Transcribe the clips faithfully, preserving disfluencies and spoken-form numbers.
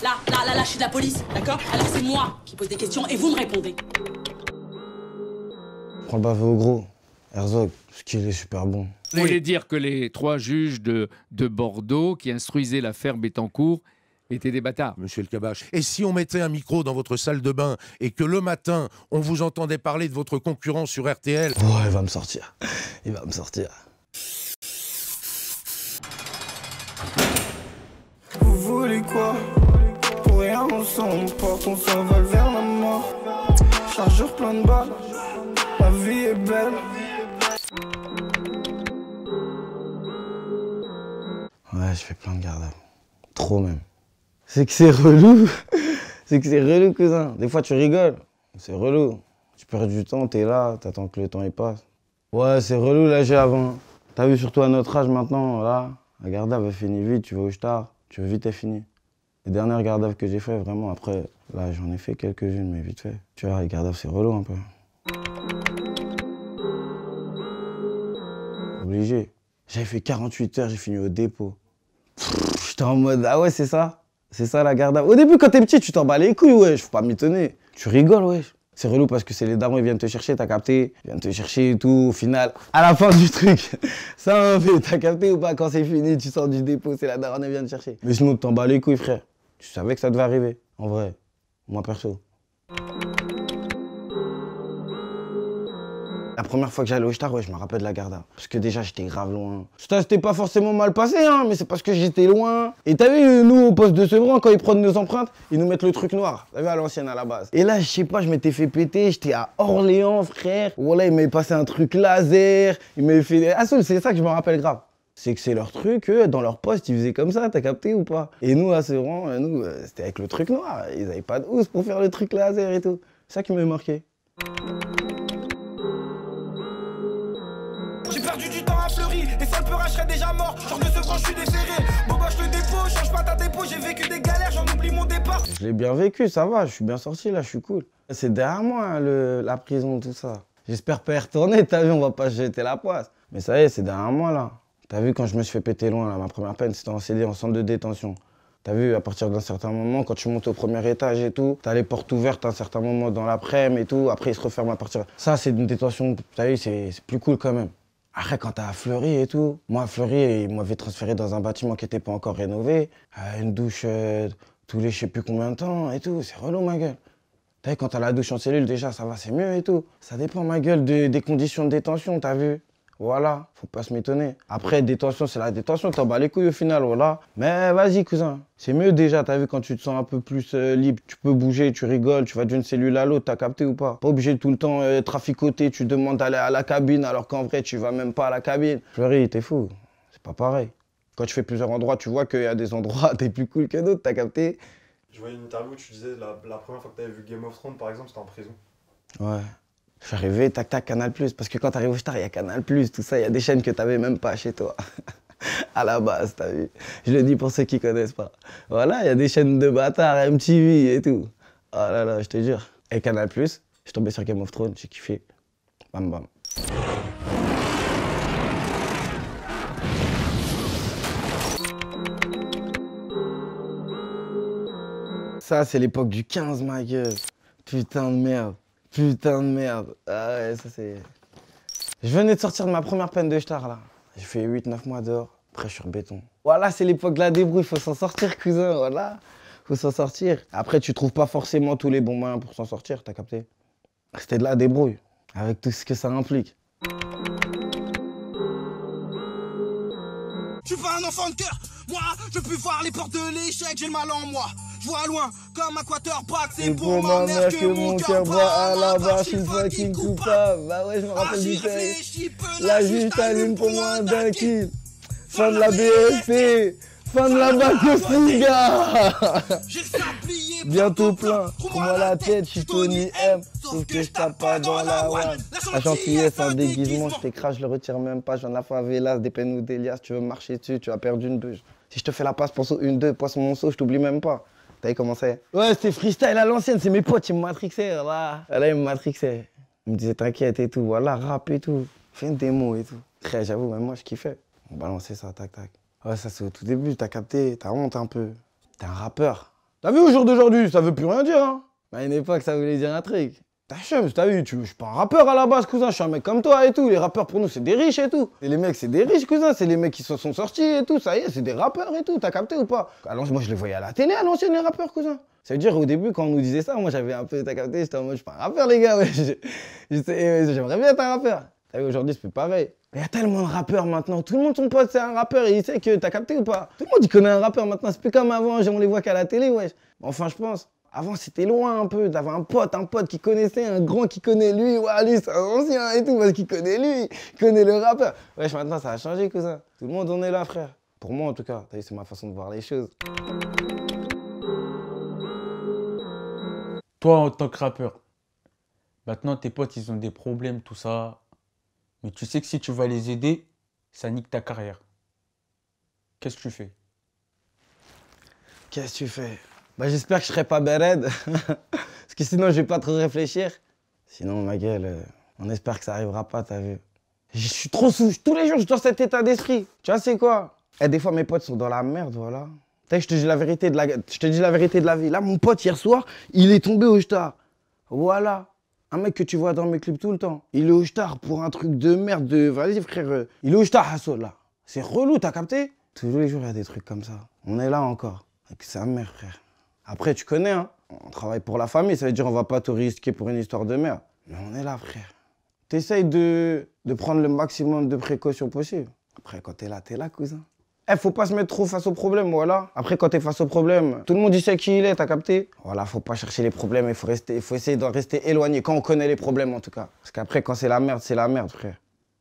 Là, là, là, là, je suis de la police, d'accord? Alors c'est moi qui pose des questions et vous me répondez. Prends le bavé au gros. Herzog, parce qu'il est super bon. Vous voulez dire que les trois juges de, de Bordeaux qui instruisaient l'affaire Bettencourt étaient des bâtards? Monsieur le Cabache, et si on mettait un micro dans votre salle de bain et que le matin, on vous entendait parler de votre concurrent sur R T L? Oh, il va me sortir. Il va me sortir. Vous voulez quoi? Pour rien on s'en porte, on s'envole vers la mort. Chargeur plein de balles, la vie est belle. Ouais, je fais plein de garde à vue. Trop même. C'est que c'est relou. C'est que c'est relou, cousin. Des fois, tu rigoles. C'est relou. Tu perds du temps, t'es là, t'attends que le temps il passe. Ouais, c'est relou l'âge avant. T'as vu, surtout à notre âge maintenant, là, la garde à vue finit vite, tu vas au star, tu veux vite et fini. Les dernières garde à vue que j'ai fait, vraiment, après, là, j'en ai fait quelques-unes, mais vite fait. Tu vois, les garde à vue, c'est relou un peu. Obligé. J'avais fait quarante-huit heures, j'ai fini au dépôt. J'étais en mode, ah ouais, c'est ça? C'est ça la garde à vue. Au début, quand t'es petit, tu t'en bats les couilles, wesh, faut pas m'étonner. Tu rigoles, wesh. C'est relou parce que c'est les darons, ils viennent te chercher, t'as capté? Ils viennent te chercher et tout, au final, à la fin du truc, ça en fait, t'as capté ou pas? Quand c'est fini, tu sors du dépôt, c'est la daronne, elle vient te chercher. Mais sinon, t'en bats les couilles, frère. Tu savais que ça devait arriver, en vrai. Moi, perso. La première fois que j'allais au Star, ouais, je me rappelle de la garde à vue. Parce que déjà, j'étais grave loin. Ça, c'était pas forcément mal passé, hein, mais c'est parce que j'étais loin. Et t'as vu, nous, au poste de Sevran, quand ils prennent nos empreintes, ils nous mettent le truc noir. T'as vu, à l'ancienne, à la base. Et là, je sais pas, je m'étais fait péter. J'étais à Orléans, frère. Voilà, ils m'avaient passé un truc laser. Ils m'avaient fait... Ah, c'est ça que je me rappelle grave. C'est que c'est leur truc, eux, dans leur poste, ils faisaient comme ça, t'as capté ou pas? Et nous, à Sevran, nous, c'était avec le truc noir. Ils avaient pas de housse pour faire le truc laser et tout. C'est ça qui m'avait marqué. J'ai perdu du temps à Fleury, et ça le peur, je serais déjà mort. Genre de ce grand, je suis déféré. Boboche le dépôt, change pas ta dépôt, j'ai vécu des galères, j'en oublie mon départ. Je l'ai bien vécu, ça va, je suis bien sorti là, je suis cool. C'est derrière moi, hein, le, la prison, tout ça. J'espère pas y retourner, t'as vu, on va pas jeter la poisse. Mais ça y est, c'est derrière moi là. T'as vu, quand je me suis fait péter loin, là, ma première peine, c'était en C D, en centre de détention. T'as vu, à partir d'un certain moment, quand tu montes au premier étage et tout, t'as les portes ouvertes à un certain moment dans l'après-midi et tout, après ils se referment à partir... Ça, c'est une détention, t'as vu, c'est plus cool quand même. Après, quand t'es à Fleury et tout, moi à Fleury, ils m'avaient transféré dans un bâtiment qui n'était pas encore rénové, euh, une douche euh, tous les je sais plus combien de temps et tout, c'est relou ma gueule. T'as vu, quand t'as la douche en cellule, déjà, ça va, c'est mieux et tout. Ça dépend, ma gueule, de, des conditions de détention, t'as vu? Voilà, faut pas se m'étonner. Après, détention, c'est la détention, t'en bats les couilles au final, voilà. Mais vas-y, cousin. C'est mieux déjà, t'as vu, quand tu te sens un peu plus euh, libre, tu peux bouger, tu rigoles, tu vas d'une cellule à l'autre, t'as capté ou pas? Pas obligé de tout le temps euh, traficoter, tu demandes d'aller à la cabine alors qu'en vrai, tu vas même pas à la cabine. Fleury, t'es fou, c'est pas pareil. Quand tu fais plusieurs endroits, tu vois qu'il y a des endroits, t'es plus cool que d'autres, t'as capté? Je voyais une interview où tu disais la, la première fois que t'avais vu Game of Thrones, par exemple, c'était en prison. Ouais. Je suis arrivé, tac tac, Canal plus, parce que quand t'arrives au Star, il y a Canal plus, tout ça, il y a des chaînes que t'avais même pas chez toi. À la base, t'as vu. Je le dis pour ceux qui connaissent pas. Voilà, il y a des chaînes de bâtards, M T V et tout. Oh là là, je te jure. Et Canal plus, je suis tombé sur Game of Thrones, j'ai kiffé. Bam bam. Ça, c'est l'époque du quinze, ma gueule. Putain de merde. Putain de merde. Ah ouais, ça c'est... Je venais de sortir de ma première peine de star là. J'ai fait huit neuf mois dehors, après je suis béton. Voilà, c'est l'époque de la débrouille, faut s'en sortir, cousin, voilà. Faut s'en sortir. Après, tu trouves pas forcément tous les bons moyens pour s'en sortir, t'as capté? C'était de la débrouille, avec tout ce que ça implique. Je suis pas un enfant de cœur, moi, je peux voir les portes de l'échec, j'ai le mal en moi. Je vois loin, comme un quarterback, c'est pour, pour ma mère que mon cœur bat à la barre, je suis fucking coupable. Bah ouais, je me rappelle du texte. La juge t'allume pour moins d'un kill. Fin de la B S P, fin de la bac de Fouga. Bientôt plein, prends-moi la tête, je suis Tony M. Sauf que je tape pas dans la one. La gentillesse, un déguisement, je t'écrase, je le retire même pas. J'en ai favelas, des peines ou des liasses, tu veux marcher dessus, tu as perdu une bûche. Si je te fais la passe pour saut une deux, poisson mon saut, je t'oublie même pas. T'as vu comment c'est? Ouais, c'était freestyle à l'ancienne, c'est mes potes, ils me matrixaient, là. Là, ils me matrixaient. Ils me disaient t'inquiète et tout, voilà, rap et tout. Fais une démo et tout. Très, j'avoue, même moi, je kiffais. On balançait ça, tac, tac. Ouais, ça, c'est au tout début, t'as capté, t'as honte un peu. T'es un rappeur. T'as vu au jour d'aujourd'hui, ça veut plus rien dire, hein. À une époque, ça voulait dire un truc. T'as chum, t'as vu, tu, je suis pas un rappeur à la base, cousin, je suis un mec comme toi et tout. Les rappeurs pour nous, c'est des riches et tout. Et les mecs, c'est des riches, cousin, c'est les mecs qui se sont sortis et tout, ça y est, c'est des rappeurs et tout, t'as capté ou pas? Alors, moi, je les voyais à la télé à l'ancienne, les rappeurs, cousin. Ça veut dire, au début, quand on nous disait ça, moi, j'avais un peu, t'as capté, j'étais en mode, je suis pas un rappeur, les gars, ouais. J'aimerais bien être un rappeur. T'as vu, aujourd'hui, c'est plus pareil. Il y a tellement de rappeurs maintenant, tout le monde, son pote, c'est un rappeur et il sait que t'as capté ou pas? Tout le monde, il connaît un rappeur maintenant, c'est plus comme avant, on les voit qu'à la télé, ouais. Enfin, je pense. Avant, c'était loin un peu. T'avais un pote, un pote qui connaissait, un grand qui connaît lui. Ouais, lui, c'est un ancien et tout, parce qu'il connaît lui, il connaît le rappeur. Wesh, maintenant, ça a changé, cousin. Tout le monde, on est là, frère. Pour moi, en tout cas. T'as vu, c'est ma façon de voir les choses. Toi, en tant que rappeur, maintenant, tes potes, ils ont des problèmes, tout ça. Mais tu sais que si tu vas les aider, ça nique ta carrière. Qu'est-ce que tu fais? Qu'est-ce que tu fais? Bah, j'espère que je serai pas béred. Parce que sinon, je vais pas trop réfléchir. Sinon, ma gueule, euh, on espère que ça arrivera pas, t'as vu. Je suis trop sous. Tous les jours, je suis dans cet état d'esprit. Tu vois, c'est quoi? Et des fois, mes potes sont dans la merde, voilà. T'as, je te dis la vérité de la, je te dis la vérité de la vie. Là, mon pote, hier soir, il est tombé au star. Voilà. Un mec que tu vois dans mes clips tout le temps. Il est au star pour un truc de merde de... Vas-y, frère. euh, Il est au star, Hassol, là. C'est relou, t'as capté? Tous les jours, il y a des trucs comme ça. On est là encore. Avec sa mère, frère. Après, tu connais, hein. On travaille pour la famille, ça veut dire on va pas te risquer pour une histoire de merde. Mais on est là, frère. T'essayes de, de prendre le maximum de précautions possible. Après, quand t'es là, t'es là, cousin. Eh, faut pas se mettre trop face au problème, voilà. Après, quand t'es face au problème, tout le monde il sait qui il est, t'as capté? Voilà, faut pas chercher les problèmes, il faut, rester, faut essayer de rester éloigné, quand on connaît les problèmes, en tout cas. Parce qu'après, quand c'est la merde, c'est la merde, frère.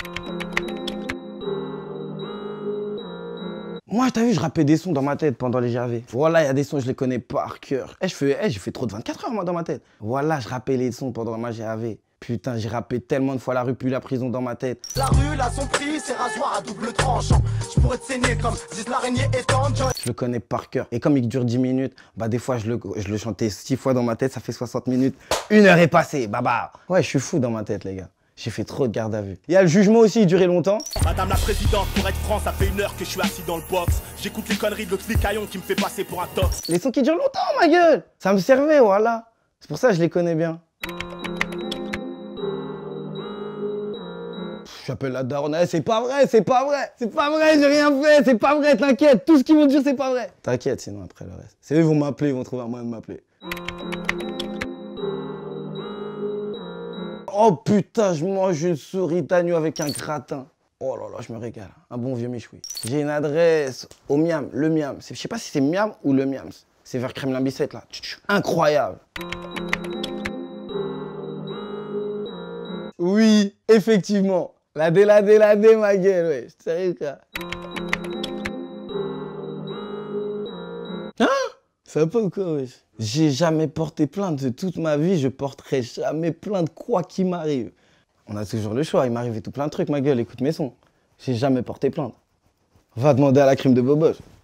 Moi, t'as vu, je rappais des sons dans ma tête pendant les G A V. Voilà, il y a des sons, je les connais par cœur. Eh, je fais, eh, j'ai fait trop de vingt-quatre heures, moi, dans ma tête. Voilà, je rappais les sons pendant ma G A V. Putain, j'ai rappé tellement de fois la rue puis la prison dans ma tête. La rue, là, son prix, c'est rasoir à double tranchant. Je pourrais te saigner comme si l'araignée étendue. Je le connais par cœur. Et comme il dure dix minutes, bah des fois, je le, je le chantais six fois dans ma tête, ça fait soixante minutes. Une heure est passée, baba. Ouais, je suis fou dans ma tête, les gars. J'ai fait trop de garde à vue. Il y a le jugement aussi, il durait longtemps. Madame la présidente, pour être franc, ça fait une heure que je suis assis dans le box. J'écoute les conneries de l'autre flicaillon qui me fait passer pour un tox. Les sons qui durent longtemps, ma gueule. Ça me servait, voilà. C'est pour ça que je les connais bien. J'appelle la daronne. Eh, c'est pas vrai, c'est pas vrai. C'est pas vrai, j'ai rien fait, c'est pas vrai, t'inquiète. Tout ce qu'ils vont dire, c'est pas vrai. T'inquiète, sinon après le reste. C'est eux, ils vont m'appeler, ils vont trouver un moyen de m'appeler. Oh putain, je mange une souris d'agneau avec un gratin. Oh là là, je me régale. Un bon vieux michoui. J'ai une adresse au Miam, le Miam. Je sais pas si c'est Miam ou le Miams. C'est vers Kremlin-Bicêtre là. Incroyable. Oui, effectivement. La dé, la dé, la dé, ma gueule, ouais. Sérieux, quoi. Hein? Sympa ou quoi, wesh? J'ai jamais porté plainte de toute ma vie, je porterai jamais plainte quoi qu'il m'arrive. On a toujours le choix, il m'arrivait tout plein de trucs, ma gueule, écoute mes sons. J'ai jamais porté plainte. Va demander à la crime de Bobos.